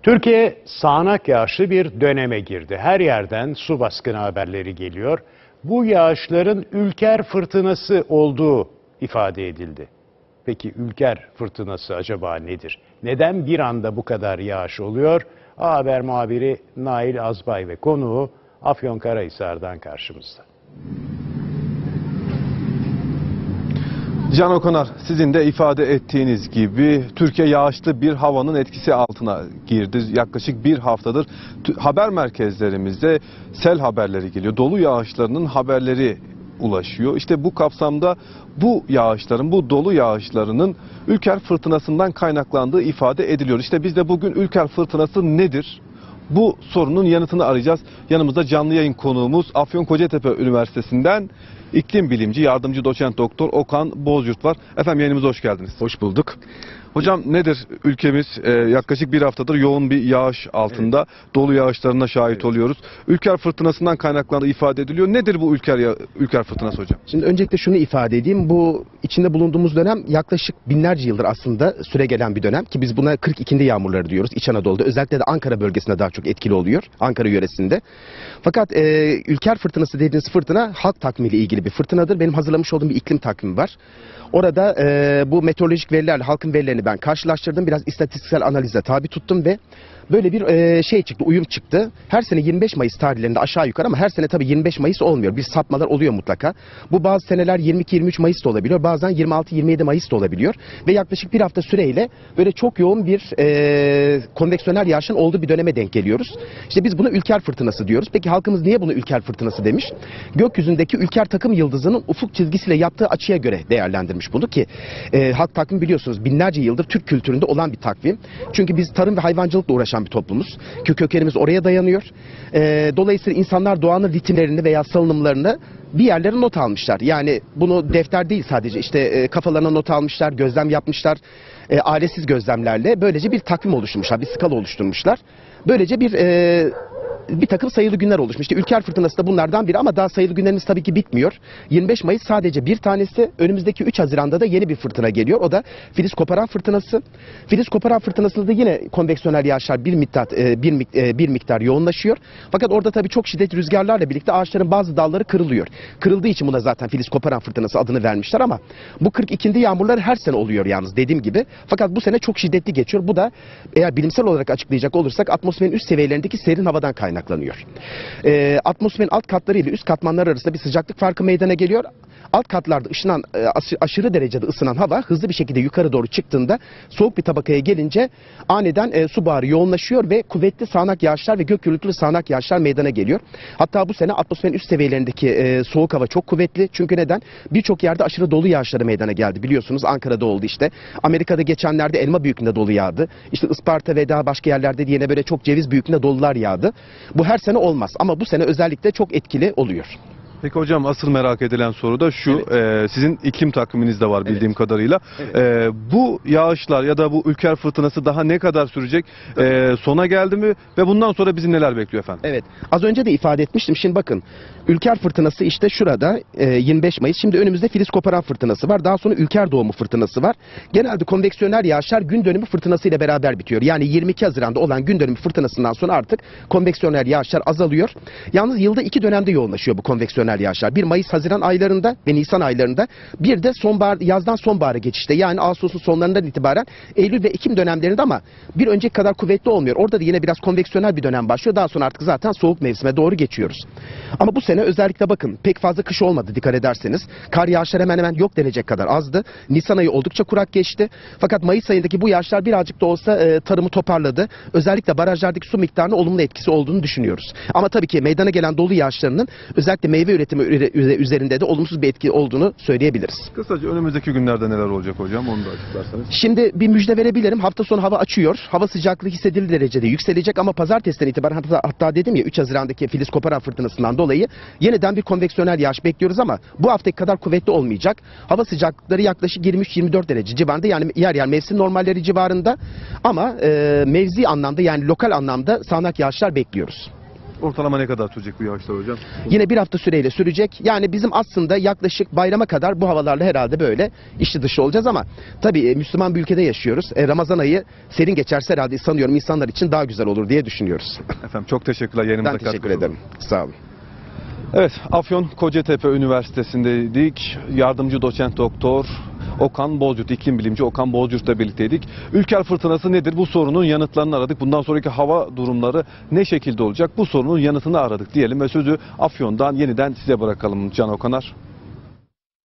Türkiye sağanak yağışlı bir döneme girdi. Her yerden su baskını haberleri geliyor. Bu yağışların Ülker fırtınası olduğu ifade edildi. Peki Ülker fırtınası acaba nedir? Neden bir anda bu kadar yağış oluyor? A Haber muhabiri Nail Azbay ve konuğu Afyonkarahisar'dan karşımızda. Can Okanar, sizin de ifade ettiğiniz gibi Türkiye yağışlı bir havanın etkisi altına girdi. Yaklaşık bir haftadır haber merkezlerimizde sel haberleri geliyor. Dolu yağışlarının haberleri ulaşıyor. İşte bu kapsamda bu yağışların, bu dolu yağışlarının Ülker fırtınasından kaynaklandığı ifade ediliyor. İşte biz de bugün Ülker fırtınası nedir? Bu sorunun yanıtını arayacağız. Yanımızda canlı yayın konuğumuz Afyon Kocatepe Üniversitesi'nden İklim Bilimci Yardımcı Doçent Doktor Okan Bozyurt var. Efendim yayınımıza hoş geldiniz. Hoş bulduk. Hocam nedir ülkemiz yaklaşık bir haftadır yoğun bir yağış altında, evet, dolu yağışlarına şahit oluyoruz. Ülker fırtınasından kaynaklandığı ifade ediliyor. Nedir bu Ülker fırtınası hocam? Şimdi öncelikle şunu ifade edeyim. Bu içinde bulunduğumuz dönem yaklaşık binlerce yıldır aslında süre gelen bir dönem ki biz buna 42'inde yağmurları diyoruz İç Anadolu'da. Özellikle de Ankara bölgesinde daha çok etkili oluyor. Ankara yöresinde. Fakat Ülker fırtınası dediğiniz fırtına halk takvimiyle ilgili bir fırtınadır. Benim hazırlamış olduğum bir iklim takvimi var. Orada bu meteorolojik verilerle halkın verilerini ben karşılaştırdım. Biraz istatistiksel analize tabi tuttum ve böyle bir şey çıktı, uyum çıktı. Her sene 25 Mayıs tarihlerinde aşağı yukarı ama her sene tabii 25 Mayıs olmuyor. Bir sapmalar oluyor mutlaka. Bu bazı seneler 22-23 Mayıs da olabiliyor. Bazen 26-27 Mayıs da olabiliyor. Ve yaklaşık bir hafta süreyle böyle çok yoğun bir konveksiyonel yağışın olduğu bir döneme denk geliyoruz. İşte biz buna Ülker fırtınası diyoruz. Peki halkımız niye bunu Ülker fırtınası demiş? Gökyüzündeki Ülker takım yıldızının ufuk çizgisiyle yaptığı açıya göre değerlendirmiş bunu ki halk takvimi biliyorsunuz binlerce yıldır Türk kültüründe olan bir takvim. Çünkü biz tarım ve hayvancılıkla uğraşan bir toplumuz. Kökenimiz oraya dayanıyor. Dolayısıyla insanlar doğanın ritimlerini veya salınımlarını bir yerlere not almışlar. Yani bunu defter değil sadece işte kafalarına not almışlar, gözlem yapmışlar. Ailesiz gözlemlerle böylece bir takvim oluşturmuşlar, bir skala oluşturmuşlar. Böylece bir takım sayılı günler oluşmuş. İşte Ülker fırtınası da bunlardan biri ama daha sayılı günlerimiz tabii ki bitmiyor. 25 Mayıs sadece bir tanesi. Önümüzdeki 3 Haziran'da da yeni bir fırtına geliyor. O da Filiz Koparan fırtınası. Filiz Koparan fırtınasında da yine konveksiyonel yağışlar bir miktar yoğunlaşıyor. Fakat orada tabii çok şiddetli rüzgarlarla birlikte ağaçların bazı dalları kırılıyor. Kırıldığı için buna zaten Filiz Koparan fırtınası adını vermişler ama bu 42'inde yağmurlar her sene oluyor yalnız dediğim gibi. Fakat bu sene çok şiddetli geçiyor. Bu da eğer bilimsel olarak açıklayacak olursak atmosferin üst seviyelerindeki serin havadan kaynaklanıyor. Atmosferin alt katları ile üst katmanlar arasında bir sıcaklık farkı meydana geliyor. Alt katlarda aşırı derecede ısınan hava hızlı bir şekilde yukarı doğru çıktığında soğuk bir tabakaya gelince aniden su buharı yoğunlaşıyor ve kuvvetli sağanak yağışlar ve gök gürültülü sağanak yağışlar meydana geliyor. Hatta bu sene atmosferin üst seviyelerindeki soğuk hava çok kuvvetli. Çünkü neden? Birçok yerde aşırı dolu yağışları meydana geldi. Biliyorsunuz Ankara'da oldu işte. Amerika'da geçenlerde elma büyüklüğünde dolu yağdı. İşte Isparta ve daha başka yerlerde yine böyle çok ceviz büyüklüğünde dolular yağdı. Bu her sene olmaz ama bu sene özellikle çok etkili oluyor. Peki hocam asıl merak edilen soru da şu, evet, sizin iklim takviminiz de var bildiğim, evet, kadarıyla. Evet. Bu yağışlar ya da bu Ülker fırtınası daha ne kadar sürecek? Sona geldi mi ve bundan sonra bizi neler bekliyor efendim? Evet, az önce de ifade etmiştim. Şimdi bakın, Ülker fırtınası işte şurada 25 Mayıs. Şimdi önümüzde Filiz Koparan fırtınası var. Daha sonra Ülker doğumu fırtınası var. Genelde konveksiyonel yağışlar gün dönümü fırtınası ile beraber bitiyor. Yani 22 Haziran'da olan gün dönümü fırtınasından sonra artık konveksiyonel yağışlar azalıyor. Yalnız yılda 2 dönemde yoğunlaşıyor bu konveksiyonel yağışlar. Bir Mayıs-Haziran aylarında ve Nisan aylarında, bir de sonbahar, yazdan sonbahara geçişte yani Ağustos'un sonlarından itibaren Eylül ve Ekim dönemlerinde ama bir önceki kadar kuvvetli olmuyor. Orada da yine biraz konveksiyonel bir dönem başlıyor. Daha sonra artık zaten soğuk mevsime doğru geçiyoruz. Ama bu sene özellikle bakın pek fazla kış olmadı dikkat ederseniz. Kar yağışları hemen hemen yok denecek kadar azdı. Nisan ayı oldukça kurak geçti. Fakat Mayıs ayındaki bu yağışlar birazcık da olsa tarımı toparladı. Özellikle barajlardaki su miktarına olumlu etkisi olduğunu düşünüyoruz. Ama tabii ki meydana gelen dolu yağışlarının özellikle meyve üretimi üzerinde de olumsuz bir etki olduğunu söyleyebiliriz. Kısaca önümüzdeki günlerde neler olacak hocam, onu da açıklarsanız. Şimdi bir müjde verebilirim. Hafta sonu hava açıyor. Hava sıcaklığı hissedilir derecede yükselecek ama pazartesiden itibaren hatta dedim ya 3 Haziran'daki Filiz Koparan fırtınasından dolayı yeniden bir konveksiyonel yağış bekliyoruz ama bu haftaki kadar kuvvetli olmayacak. Hava sıcaklıkları yaklaşık 23-24 derece civarında, yani yer yer mevsim normalleri civarında ama mevzi anlamda yani lokal anlamda sağanak yağışlar bekliyoruz. Ortalama ne kadar sürecek bu yağışlar hocam? Yine bir hafta süreyle sürecek. Yani bizim aslında yaklaşık bayrama kadar bu havalarla herhalde böyle içli dışı olacağız ama tabii Müslüman bir ülkede yaşıyoruz. Ramazan ayı serin geçerse herhalde sanıyorum insanlar için daha güzel olur diye düşünüyoruz. Efendim çok teşekkürler yayınımıza Ben teşekkür katkınız ederim. Sağ olun. Evet, Afyon Kocatepe Üniversitesi'ndeydik. Yardımcı doçent doktor Okan Bozcurt, iklim bilimci Okan Bozcurt'la birlikteydik. Ülker fırtınası nedir? Bu sorunun yanıtlarını aradık. Bundan sonraki hava durumları ne şekilde olacak? Bu sorunun yanıtını aradık diyelim ve sözü Afyon'dan yeniden size bırakalım Can Okanar.